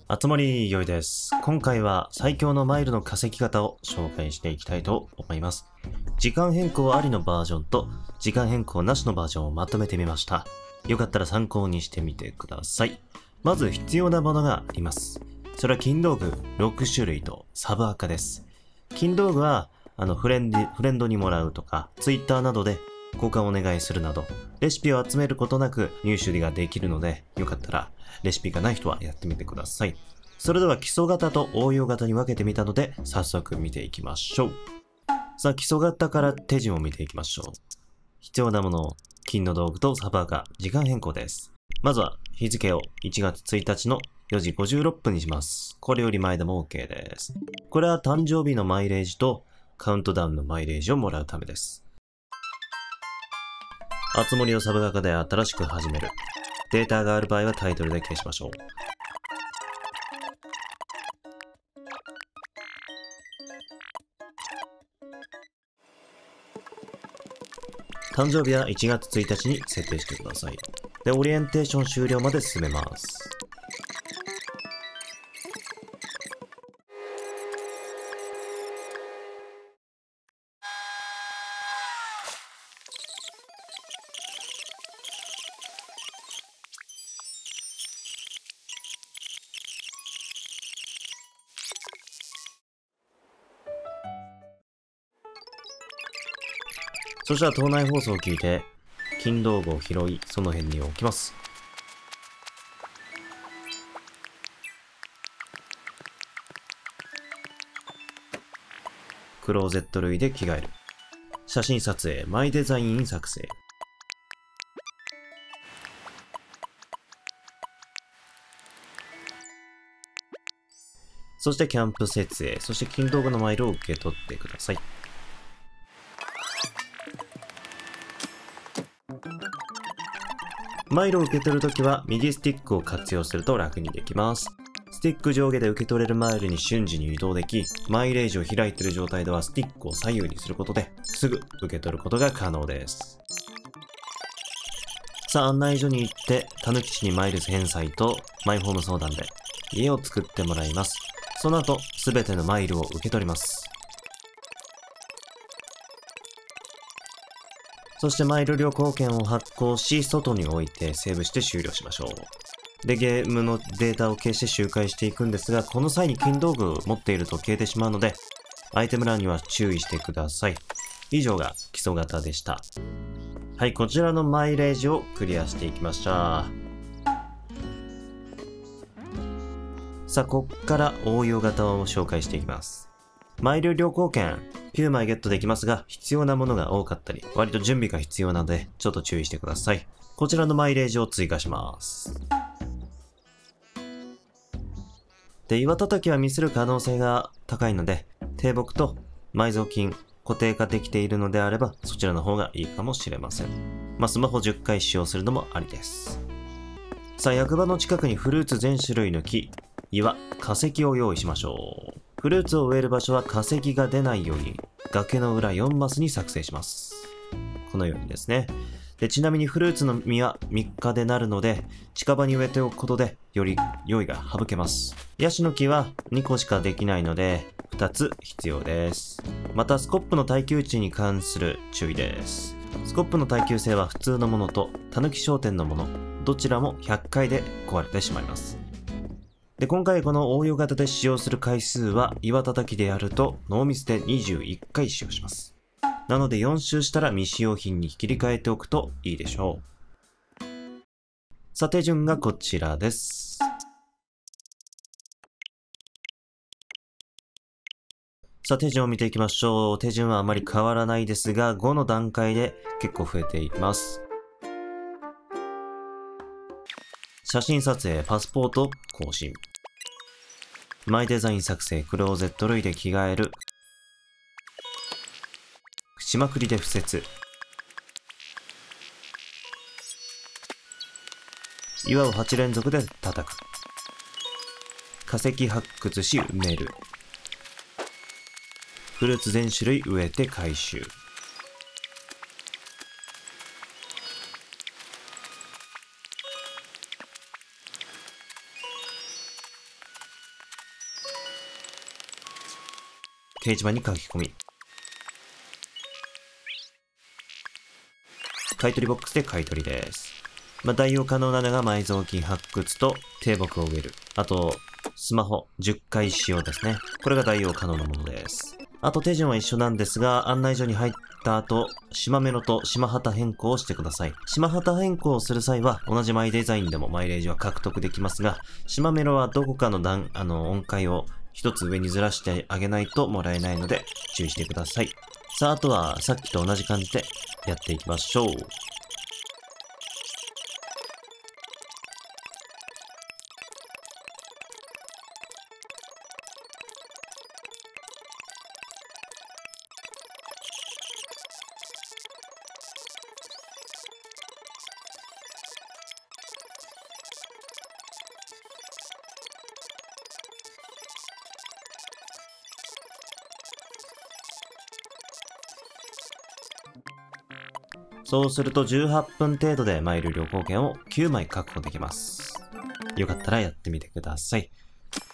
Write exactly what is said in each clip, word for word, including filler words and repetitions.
あつ森よいです。今回は最強のマイルの稼ぎ方を紹介していきたいと思います。時間変更ありのバージョンと時間変更なしのバージョンをまとめてみました。よかったら参考にしてみてください。まず必要なものがあります。それは金道具ろくしゅるいとサブアカです。金道具はあのフレンドフレンドにもらうとか Twitter などで交換をお願いするなどレシピを集めることなく入手ができるので、よかったらレシピがない人はやってみてください。それでは基礎型と応用型に分けてみたので早速見ていきましょう。さあ基礎型から手順を見ていきましょう。必要なもの、金の道具とサブアカ、時間変更です。まずは日付をいちがつついたちのよじごじゅうろっぷんにします。これより前でも OK です。これは誕生日のマイレージとカウントダウンのマイレージをもらうためです。あつ森をサブアカで新しく始める。データがある場合はタイトルで消しましょう。誕生日はいちがつついたちに設定してください。で、オリエンテーション終了まで進めます。そしたら島内放送を聞いて、金道具を拾い、その辺に置きます。クローゼット類で着替える。写真撮影、マイデザイン作成。そしてキャンプ設営、そして金道具のマイルを受け取ってください。マイルを受け取るときは右スティックを活用すると楽にできます。スティック上下で受け取れるマイルに瞬時に移動でき、マイレージを開いている状態ではスティックを左右にすることですぐ受け取ることが可能です。さあ案内所に行って、たぬきちにマイル返済とマイホーム相談で家を作ってもらいます。その後、すべてのマイルを受け取ります。そしてマイル旅行券を発行し、外に置いてセーブして終了しましょう。で、ゲームのデータを消して周回していくんですが、この際に金道具を持っていると消えてしまうので、アイテム欄には注意してください。以上が基礎型でした。はい、こちらのマイレージをクリアしていきました。さあ、こっから応用型を紹介していきます。マイル旅行券、きゅうまいゲットできますが、必要なものが多かったり、割と準備が必要なので、ちょっと注意してください。こちらのマイレージを追加します。で、岩叩きはミスる可能性が高いので、低木と埋蔵金、固定化できているのであれば、そちらの方がいいかもしれません。まあ、スマホじゅっかい使用するのもありです。さあ、役場の近くにフルーツ全種類の木、岩、化石を用意しましょう。フルーツを植える場所は化石が出ないように崖の裏よんマスに作成します。このようにですね。で、ちなみにフルーツの実はみっかでなるので近場に植えておくことでより用意が省けます。ヤシの木はにこしかできないのでふたつ必要です。またスコップの耐久値に関する注意です。スコップの耐久性は普通のものとたぬき商店のものどちらもひゃっかいで壊れてしまいます。で、今回この応用型で使用する回数は岩叩きでやるとノーミスでにじゅういっかい使用します。なのでよん周したら未使用品に切り替えておくといいでしょう。さあ手順がこちらです。さあ手順を見ていきましょう。手順はあまり変わらないですがごの段階で結構増えていきます。写真撮影、パスポート更新。マイデザイン作成、クローゼット類で着替える。しまくりで敷設。岩をはちれんぞくで叩く。化石発掘し埋める。フルーツ全種類植えて回収。 掲示板に書き込み。買取ボックスで買取です。まあ、代用可能なのが埋蔵金発掘と低木を植える。あと、スマホじゅっかい使用ですね。これが代用可能なものです。あと手順は一緒なんですが、案内所に入った後、島メロと島旗変更をしてください。島旗変更をする際は、同じマイデザインでもマイレージは獲得できますが、島メロはどこかの段、あの、音階を一つ上にずらしてあげないともらえないので、注意してください。さあ、あとはさっきと同じ感じでやっていきましょう。そうするとじゅうはっぷん程度でマイル旅行券をきゅうまい確保できます。よかったらやってみてください。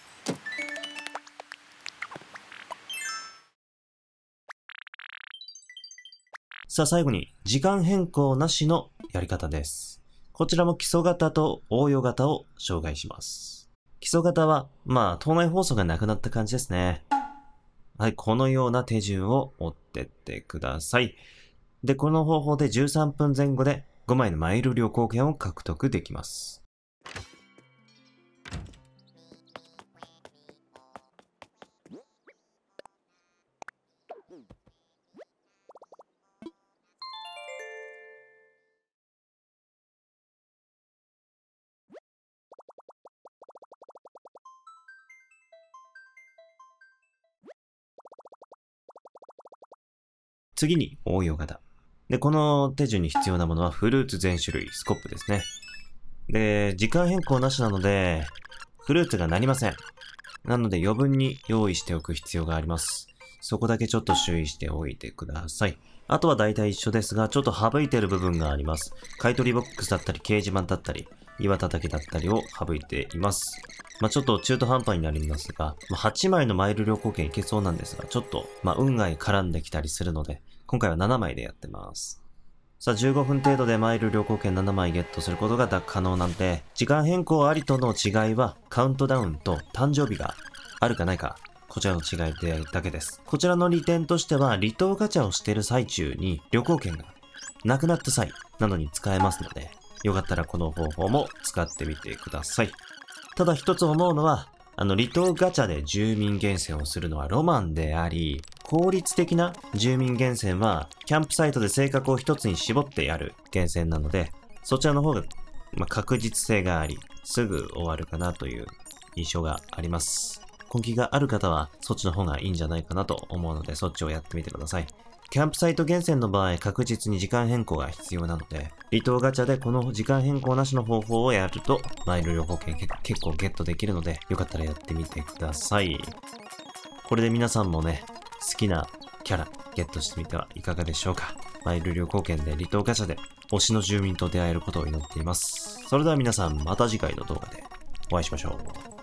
さあ最後に時間変更なしのやり方です。こちらも基礎型と応用型を紹介します。基礎型は、まあ、党内放送がなくなった感じですね。はい、このような手順を追ってってください。で、この方法でじゅうさんぷんぜん後でごまいのマイル旅行券を獲得できます。次に応用型。で、この手順に必要なものはフルーツ全種類、スコップですね。で、時間変更なしなので、フルーツがなりません。なので余分に用意しておく必要があります。そこだけちょっと注意しておいてください。あとは大体一緒ですが、ちょっと省いてる部分があります。買取ボックスだったり、掲示板だったり、岩叩きだったりを省いています。まあちょっと中途半端になりますが、まあ、はちまいのマイル旅行券いけそうなんですが、ちょっと、まあ運が絡んできたりするので、今回はななまいでやってます。さあじゅうごふん程度でマイル旅行券ななまいゲットすることが可能なんで、時間変更ありとの違いはカウントダウンと誕生日があるかないか、こちらの違いだけです。こちらの利点としては、離島ガチャをしている最中に旅行券がなくなった際などに使えますので、よかったらこの方法も使ってみてください。ただ一つ思うのは、あの離島ガチャで住民厳選をするのはロマンであり、効率的な住民厳選はキャンプサイトで性格を一つに絞ってやる厳選なので、そちらの方が、まあ、確実性があり、すぐ終わるかなという印象があります。根気がある方はそっちの方がいいんじゃないかなと思うので、そっちをやってみてください。キャンプサイト厳選の場合、確実に時間変更が必要なので、離島ガチャでこの時間変更なしの方法をやると、マイル旅行券結構ゲットできるので、よかったらやってみてください。これで皆さんもね、好きなキャラゲットしてみてはいかがでしょうか。マイル旅行券で離島ガチャで推しの住民と出会えることを祈っています。それでは皆さん、また次回の動画でお会いしましょう。